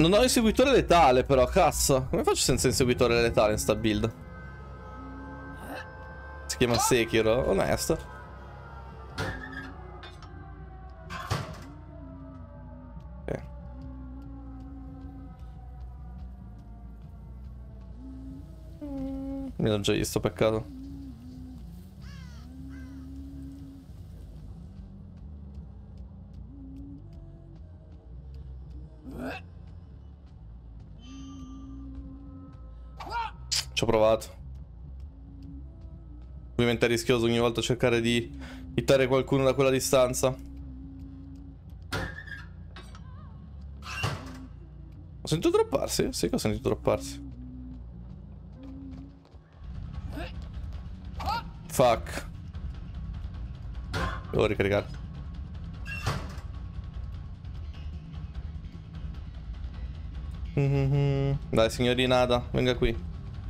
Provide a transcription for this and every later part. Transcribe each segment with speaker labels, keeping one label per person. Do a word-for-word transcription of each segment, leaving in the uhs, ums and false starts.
Speaker 1: Non ho inseguitore letale però, cazzo. Come faccio senza inseguitore letale in sta build? Si chiama Sekiro, onesto. Ok. Mi l'ho già visto, peccato. Ci ho provato. Ovviamente è rischioso ogni volta cercare di hittare qualcuno da quella distanza. Ho sentito dropparsi? Sì che ho sentito dropparsi. Fuck. Devo ricaricare. Mm-hmm. Dai signorina Ada, venga qui.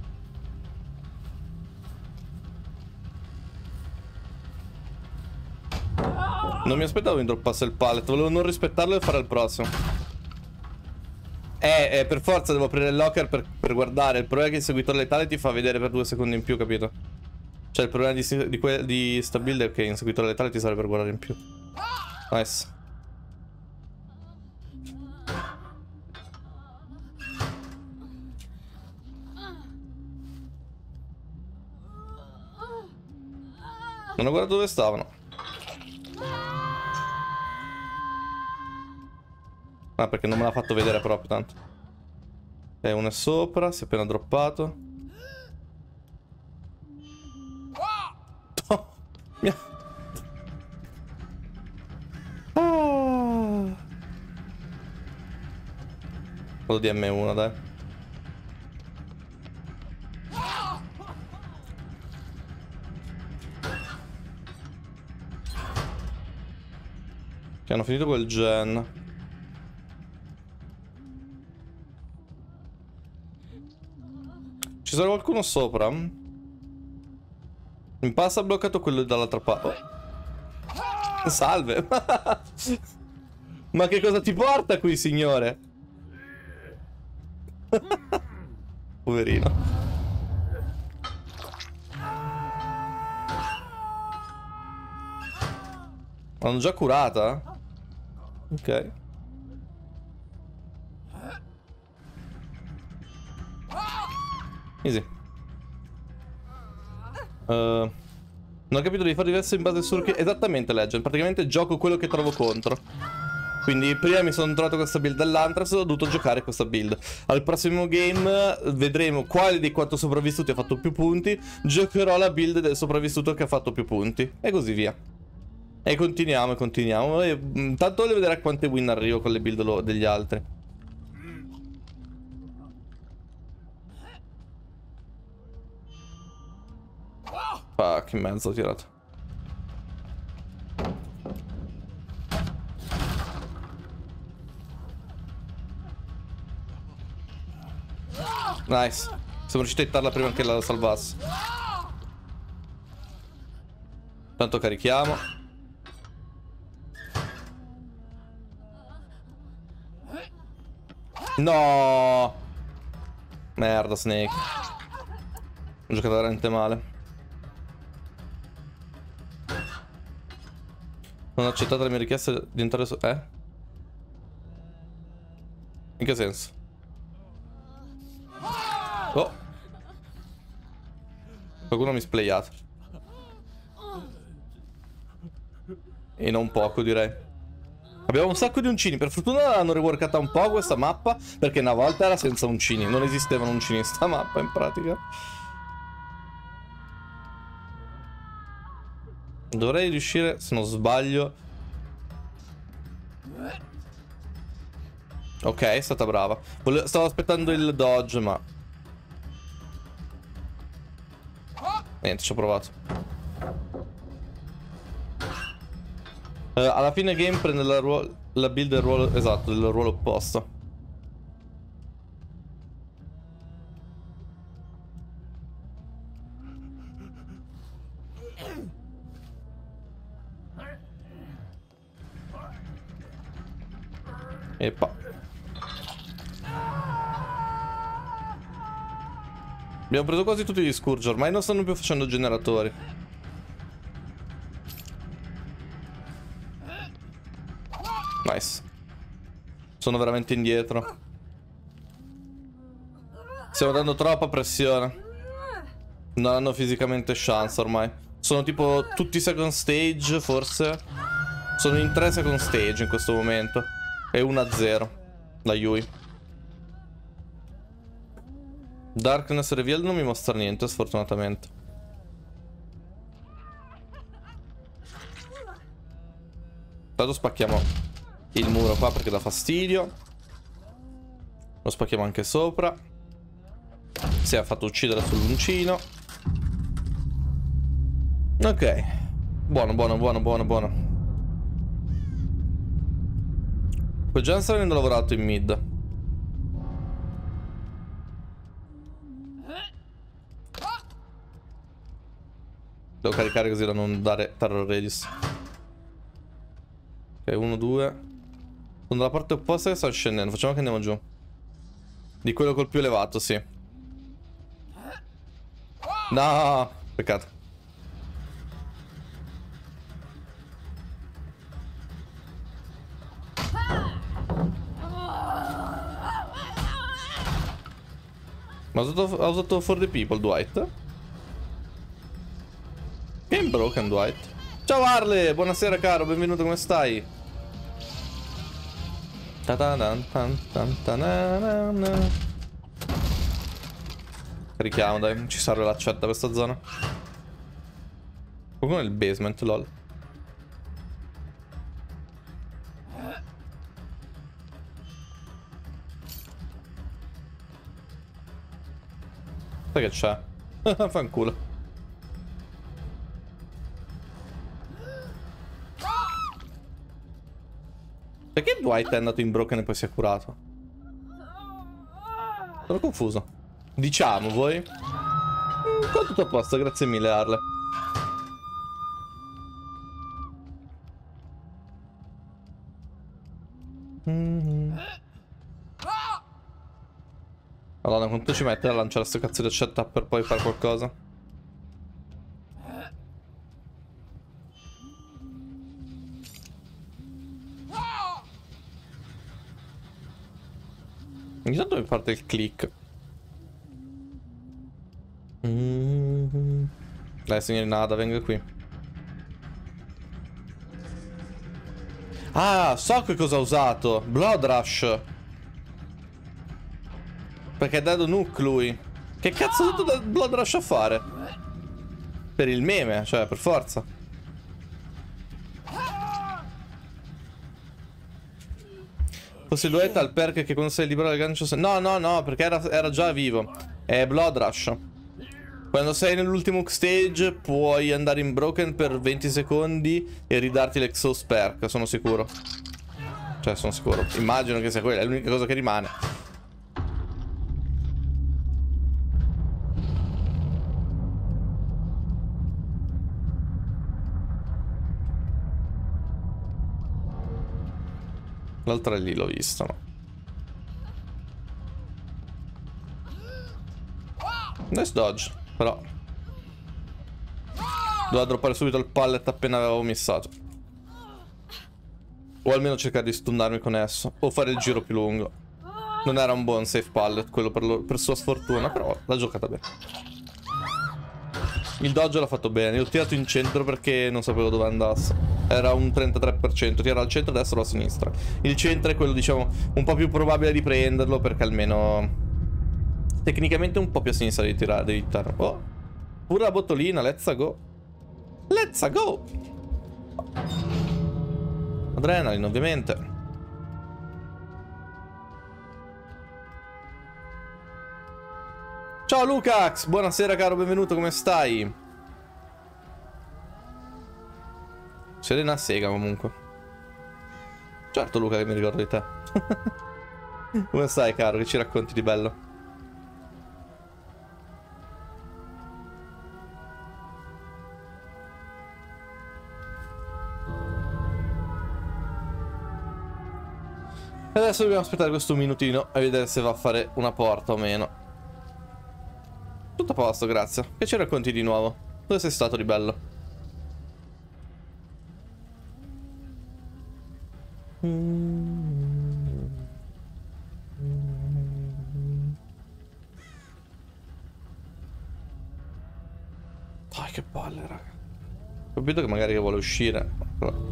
Speaker 1: Non mi aspettavo che droppasse il pallet, volevo non rispettarlo e fare il prossimo. Eh, eh, per forza devo aprire il locker per, per guardare. Il problema è che il seguitore letale ti fa vedere per due secondi in più, capito? Cioè il problema di, di, que, di sta build è che in seguitore letale ti serve per guardare in più. Nice. Non ho guardato dove stavano. Ah, perché non me l'ha fatto vedere proprio tanto. E uno è sopra, si è appena droppato. Oh, mia... ah. Vado di M uno, dai. Che hanno finito quel gen. Ci sarà qualcuno sopra? In passa ha bloccato quello dall'altra parte. Oh. Salve. Ma che cosa ti porta qui, signore? Poverino. L'hanno già curata? Ok. Easy. Uh, non ho capito di fare diverso in base al suo... Esattamente, Legend. Praticamente gioco quello che trovo contro. Quindi prima mi sono trovato questa build dell'Anthrax e ho dovuto giocare questa build. Al prossimo game vedremo quale dei quattro sopravvissuti ha fatto più punti. Giocherò la build del sopravvissuto che ha fatto più punti. E così via. E continuiamo, continuiamo. E intanto voglio vedere a quante win arrivo con le build degli altri. Fuck, in mezzo ho tirato. Nice. Siamo riusciti a hittarla prima che la salvasse. Tanto carichiamo. No. Merda, Snake. Ho giocato veramente male. Non ho accettato la mia richiesta di entrare su... Eh? In che senso? Oh! Qualcuno mi ha splayato. E non poco, direi. Abbiamo un sacco di uncini. Per fortuna hanno reworkata un po' questa mappa, perché una volta era senza uncini. Non esistevano uncini in sta mappa, in pratica. Dovrei riuscire, se non sbaglio... Ok, è stata brava. Vole... Stavo aspettando il dodge, ma... Niente, ci ho provato. Uh, alla fine game prende la, ruolo... la build del ruolo... Esatto, del ruolo opposto. Eppa. Abbiamo preso quasi tutti gli Scourge, ormai non stanno più facendo generatori. Nice. Sono veramente indietro. Stiamo dando troppa pressione. Non hanno fisicamente chance ormai. Sono tipo tutti second stage, forse. Sono in tre second stage in questo momento. E uno a zero la Yui. Darkness Reveal non mi mostra niente, sfortunatamente. Tanto spacchiamo il muro qua perché dà fastidio. Lo spacchiamo anche sopra. Si è fatto uccidere sull'uncino. Ok. Buono, buono, buono, buono, buono. Quel già sta venendo lavorato in mid. Devo caricare così da non dare terror radius. Ok, uno, due. Sono dalla parte opposta che sto scendendo. Facciamo che andiamo giù. Di quello col più elevato, sì. No, peccato. Ma ha usato, ha usato for the people, Dwight? Game broken, Dwight. Ciao Harley, buonasera caro, benvenuto, come stai? Carichiamo, dai, ci serve l'accetta questa zona. Qualcuno nel basement, lol. Sai che c'è? Fanculo. Perché Dwight è andato in broken e poi si è curato? Sono confuso. Diciamo, voi? Mm, qua tutto a posto, grazie mille Harley. Mm-hmm. Madonna, quanto ci mette a lanciare sto cazzo di accetta per poi fare qualcosa? Ogni tanto mi parte il click. Mm-hmm. Dai, signori Nada, venga qui. Ah, so che cosa ha usato. Blood Rush. Perché è dato nuke lui. Che cazzo ha usato Blood Rush a fare? Per il meme, cioè, per forza. Fosse Duetta al perk che quando sei libero dal gancio... No, no, no, perché era, era già vivo. È Blood Rush. Quando sei nell'ultimo stage puoi andare in broken per venti secondi e ridarti l'exhaust perk, sono sicuro. Cioè, sono sicuro. Immagino che sia quella, è l'unica cosa che rimane. L'altra è lì, l'ho vista, no? Nice dodge, però doveva droppare subito il pallet appena avevo missato. O almeno cercare di stunnarmi con esso. O fare il giro più lungo. Non era un buon safe pallet quello per, lo, per sua sfortuna, però l'ha giocata bene. Il dodge l'ha fatto bene. Io ho tirato in centro perché non sapevo dove andasse. Era un trentatré per cento. Tirare al centro, a destra o a sinistra. Il centro è quello, diciamo, un po' più probabile di prenderlo, perché almeno tecnicamente un po' più a sinistra di tirare, devi tirare. Oh, pure la bottolina, let's go. Let's go. Adrenaline, ovviamente. Ciao Lucax, buonasera caro, benvenuto, come stai? Serena sega comunque. Certo Luca che mi ricordo di te. Come stai caro, che ci racconti di bello? E adesso dobbiamo aspettare questo minutino e vedere se va a fare una porta o meno. Tutto a posto, grazie. Che ci racconti di nuovo? Dove sei stato di bello? Dai, che palle, raga. Ho capito che magari vuole uscire. Però...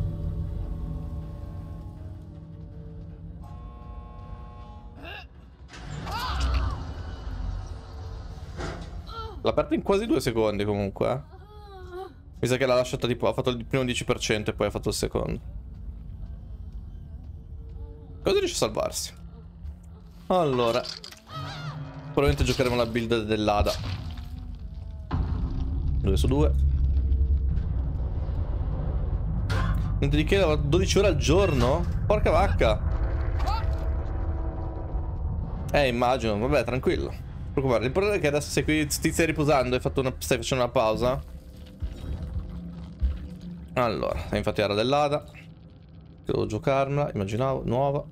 Speaker 1: l'ha aperto in quasi due secondi comunque, eh. Mi sa che l'ha lasciata tipo, ha fatto il primo dieci per cento e poi ha fatto il secondo. Cosa riesce a salvarsi? Allora, probabilmente giocheremo la build dell'Ada. due su due. Niente di che, lavoro dodici ore al giorno? Porca vacca. Eh, immagino, vabbè, tranquillo. Non preoccupare. L'importante è che adesso sei qui, ti stai riposando, hai fatto una, stai facendo una pausa. Allora, infatti era dell'Ada. Devo giocarmela, immaginavo, nuova.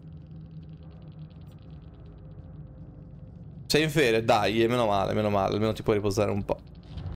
Speaker 1: Sei in ferie? Dai, meno male, meno male, almeno ti puoi riposare un po'.